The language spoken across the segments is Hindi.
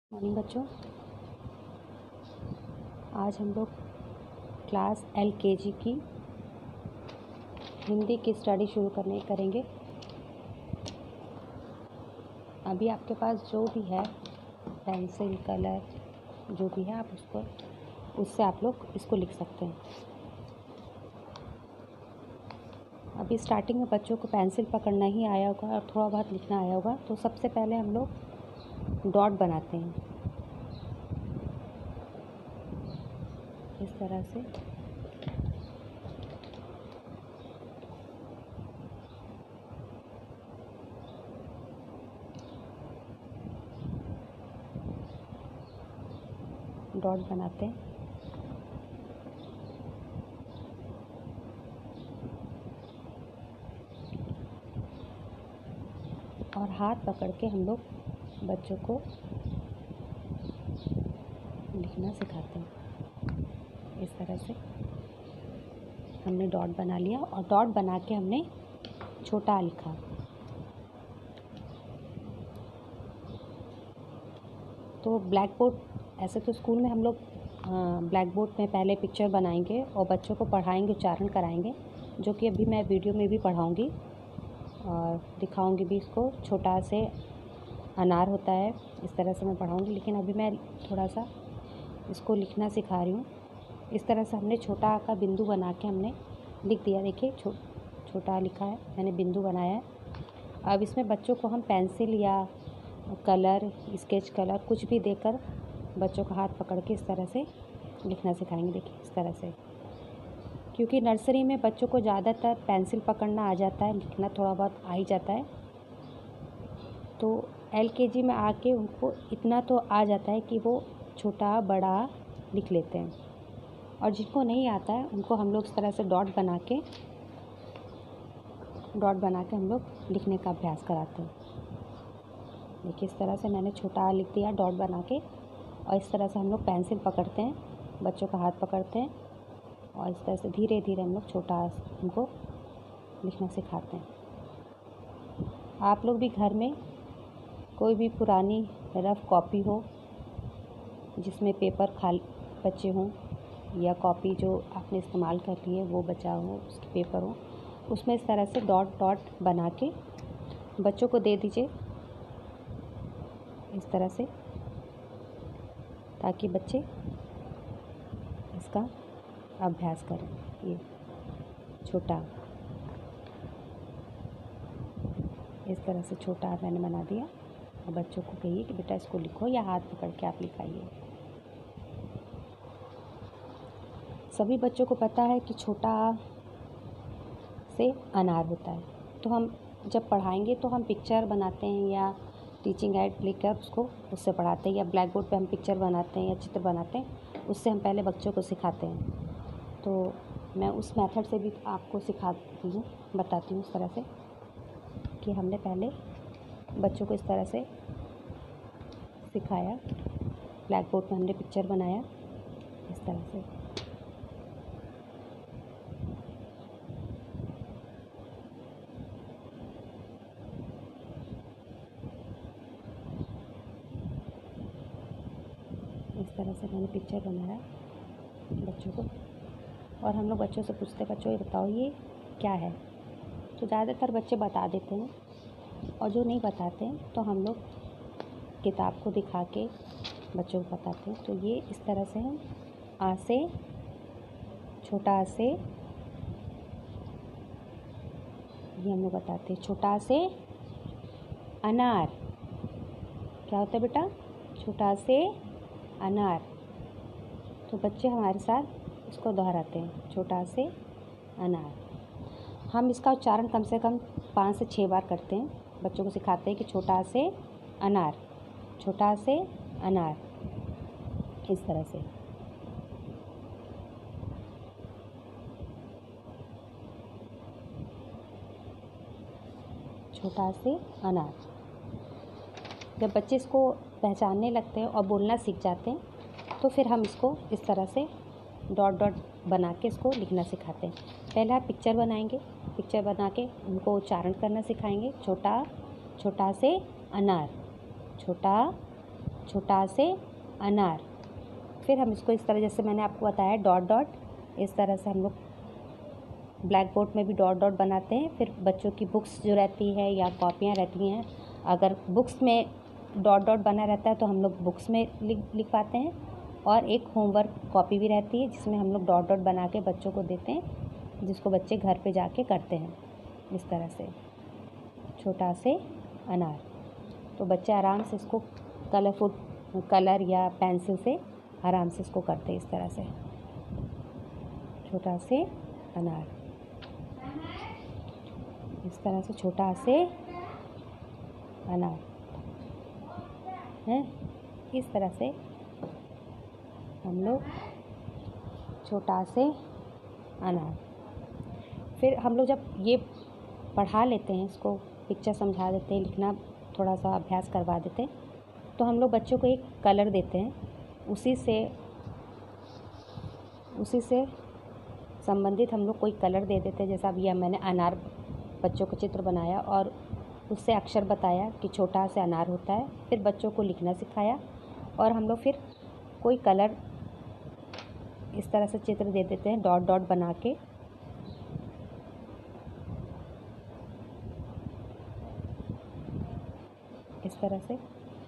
मॉर्निंग बच्चों, आज हम लोग क्लास LKG की हिंदी की स्टडी शुरू करेंगे। अभी आपके पास जो भी है पेंसिल, कलर, जो भी है आप उससे आप लोग इसको लिख सकते हैं। अभी स्टार्टिंग में बच्चों को पेंसिल पकड़ना ही आया होगा और थोड़ा बहुत लिखना आया होगा। तो सबसे पहले हम लोग डॉट बनाते हैं इस तरह से। डॉट बनाते हैं और हाथ पकड़ के हम लोग बच्चों को लिखना सिखाते हैं। इस तरह से हमने डॉट बना लिया और डॉट बना के हमने छोटा आ लिखा। तो ब्लैक बोर्ड, ऐसे तो स्कूल में हम लोग ब्लैक बोर्ड में पहले पिक्चर बनाएंगे और बच्चों को पढ़ाएंगे, उच्चारण कराएंगे, जो कि अभी मैं वीडियो में भी पढ़ाऊंगी और दिखाऊंगी भी। इसको छोटा से अनार होता है, इस तरह से मैं पढ़ाऊंगी, लेकिन अभी मैं थोड़ा सा इसको लिखना सिखा रही हूँ। इस तरह से हमने छोटा का बिंदु बना के हमने लिख दिया। देखिए छोटा लिखा है, मैंने बिंदु बनाया है। अब इसमें बच्चों को हम पेंसिल या कलर, स्केच कलर कुछ भी देकर बच्चों का हाथ पकड़ के इस तरह से लिखना सिखाएंगे। देखिए इस तरह से, क्योंकि नर्सरी में बच्चों को ज़्यादातर पेंसिल पकड़ना आ जाता है, लिखना थोड़ा बहुत आ ही जाता है। तो LKG में आके उनको इतना तो आ जाता है कि वो छोटा बड़ा लिख लेते हैं। और जिनको नहीं आता है उनको हम लोग इस तरह से डॉट बना के हम लोग लिखने का अभ्यास कराते हैं। देखिए इस तरह से मैंने छोटा आ लिख दिया डॉट बना के, और इस तरह से हम लोग पेंसिल पकड़ते हैं, बच्चों का हाथ पकड़ते हैं और इस तरह से धीरे धीरे हम लोग छोटा उनको लिखना सिखाते हैं। आप लोग भी घर में कोई भी पुरानी रफ कॉपी हो जिसमें पेपर खाली बचे हों, या कॉपी जो आपने इस्तेमाल कर ली है वो बचा हो, उसके पेपर हो, उसमें इस तरह से डॉट डॉट बना के बच्चों को दे दीजिए इस तरह से, ताकि बच्चे इसका अभ्यास करें। ये छोटा इस तरह से छोटा मैंने बना दिया और बच्चों को कहिए कि बेटा इसको लिखो या हाथ पकड़ के आप लिखाइए। सभी बच्चों को पता है कि छोटा से अनार होता है। तो हम जब पढ़ाएंगे तो हम पिक्चर बनाते हैं या टीचिंग एड लेकर उससे पढ़ाते हैं, या ब्लैक बोर्ड पे हम पिक्चर बनाते हैं या चित्र बनाते हैं, उससे हम पहले बच्चों को सिखाते हैं। तो मैं उस मेथड से भी आपको सिखाती हूँ, बताती हूँ इस तरह से कि हमने पहले बच्चों को इस तरह से सिखाया। ब्लैक बोर्ड पे हमने पिक्चर बनाया इस तरह से। इस तरह से मैंने पिक्चर बनाया बच्चों को, और हम लोग बच्चों से पूछते, बच्चों ये बताओ ये क्या है। तो ज़्यादातर बच्चे बता देते हैं, और जो नहीं बताते हैं तो हम लोग किताब को दिखा के बच्चों को बताते हैं। तो ये इस तरह से हम आ से, छोटा आ से, ये हम लोग बताते हैं। छोटा से अनार क्या होता है बेटा? छोटा से अनार। तो बच्चे हमारे साथ इसको दोहराते हैं, छोटा से अनार। हम इसका उच्चारण कम से कम 5 से 6 बार करते हैं, बच्चों को सिखाते हैं कि छोटा से अनार, छोटा से अनार, इस तरह से। छोटा से अनार। जब बच्चे इसको पहचानने लगते हैं और बोलना सीख जाते हैं, तो फिर हम इसको इस तरह से डॉट डॉट बना के इसको लिखना सिखाते हैं। पहले आप पिक्चर बनाएंगे, पिक्चर बना के उनको उच्चारण करना सिखाएंगे। छोटा, छोटा से अनार, छोटा, छोटा आ से अनार। फिर हम इसको इस तरह, जैसे मैंने आपको बताया डॉट डॉट, इस तरह से हम लोग ब्लैक बोर्ड में भी डॉट डॉट बनाते हैं। फिर बच्चों की बुक्स जो रहती है या कॉपियाँ रहती हैं, अगर बुक्स में डॉट डॉट बना रहता है तो हम लोग बुक्स में लिखवाते हैं। और एक होमवर्क कॉपी भी रहती है जिसमें हम लोग डॉट डॉट बना के बच्चों को देते हैं, जिसको बच्चे घर पे जाके करते हैं। इस तरह से छोटा से अनार, तो बच्चे आराम से इसको कलरफुल कलर या पेंसिल से आराम से इसको करते हैं। इस तरह से छोटा से अनार, इस तरह से छोटा से अनार है। इस तरह से हम लोग छोटा से अनार। फिर हम लोग जब ये पढ़ा लेते हैं, इसको पिक्चर समझा देते हैं, लिखना थोड़ा सा अभ्यास करवा देते हैं, तो हम लोग बच्चों को एक कलर देते हैं। उसी से संबंधित हम लोग कोई कलर दे देते हैं। जैसा अभी मैंने अनार बच्चों का चित्र बनाया और उससे अक्षर बताया कि छोटा से अनार होता है। फिर बच्चों को लिखना सिखाया और हम लोग फिर कोई कलर इस तरह से चित्र दे देते हैं डॉट डॉट बना के। इस तरह से,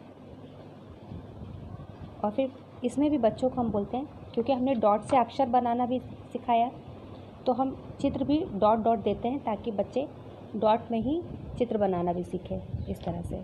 और फिर इसमें भी बच्चों को हम बोलते हैं, क्योंकि हमने डॉट से अक्षर बनाना भी सिखाया, तो हम चित्र भी डॉट डॉट देते हैं ताकि बच्चे डॉट में ही चित्र बनाना भी सीखें। इस तरह से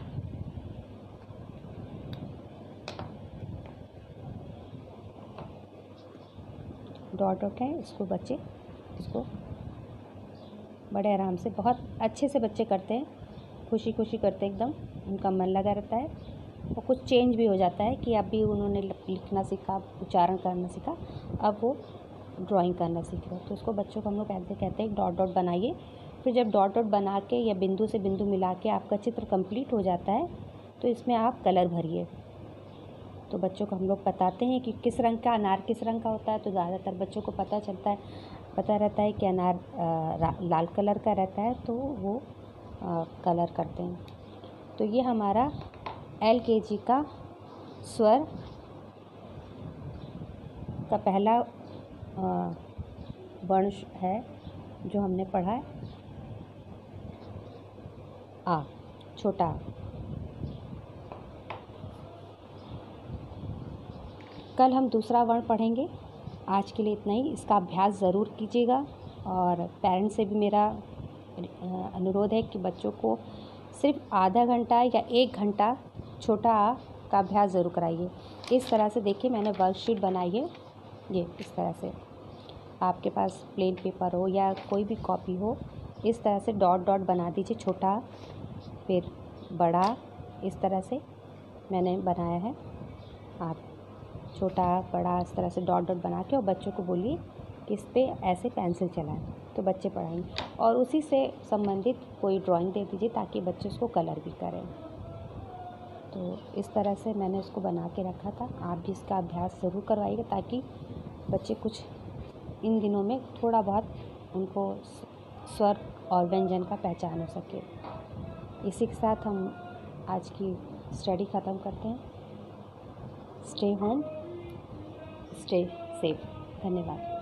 डॉट डॉट है, इसको बच्चे इसको बड़े आराम से बहुत अच्छे से बच्चे करते हैं, खुशी खुशी करते हैं, एकदम उनका मन लगा रहता है। और कुछ चेंज भी हो जाता है कि अभी उन्होंने लिखना सीखा, उच्चारण करना सीखा, अब वो ड्राइंग करना सीख रहे हैं। तो उसको बच्चों को हम लोग ऐसे कहते हैं डॉट डॉट बनाइए। फिर जब डॉट डॉट बना के या बिंदु से बिंदु मिला के आपका चित्र कंप्लीट हो जाता है, तो इसमें आप कलर भरिए। तो बच्चों को हम लोग बताते हैं कि किस रंग का अनार किस रंग का होता है। तो ज़्यादातर बच्चों को पता रहता है कि अनार लाल कलर का रहता है, तो वो कलर करते हैं। तो ये हमारा LKG का स्वर का पहला वर्ण है जो हमने पढ़ा है, आ, छोटा। कल हम दूसरा वर्ण पढ़ेंगे। आज के लिए इतना ही। इसका अभ्यास ज़रूर कीजिएगा और पेरेंट्स से भी मेरा अनुरोध है कि बच्चों को सिर्फ आधा घंटा या 1 घंटा छोटा आ का अभ्यास ज़रूर कराइए। इस तरह से देखिए, मैंने वर्कशीट बनाई है। ये इस तरह से आपके पास प्लेन पेपर हो या कोई भी कॉपी हो, इस तरह से डॉट डॉट बना दीजिए। छोटा फिर बड़ा, इस तरह से मैंने बनाया है। आप छोटा बड़ा इस तरह से डॉट डॉट बना के और बच्चों को बोलिए कि इस पर ऐसे पेंसिल चलाएं, तो बच्चे पढ़ाएंगे। और उसी से संबंधित कोई ड्राइंग दे दीजिए ताकि बच्चे उसको कलर भी करें। तो इस तरह से मैंने उसको बना के रखा था। आप भी इसका अभ्यास ज़रूर करवाइएगा ताकि बच्चे कुछ इन दिनों में थोड़ा बहुत उनको स्वर और व्यंजन का पहचान हो सके। इसी के साथ हम आज की स्टडी ख़त्म करते हैं। Stay home, stay safe. धन्यवाद।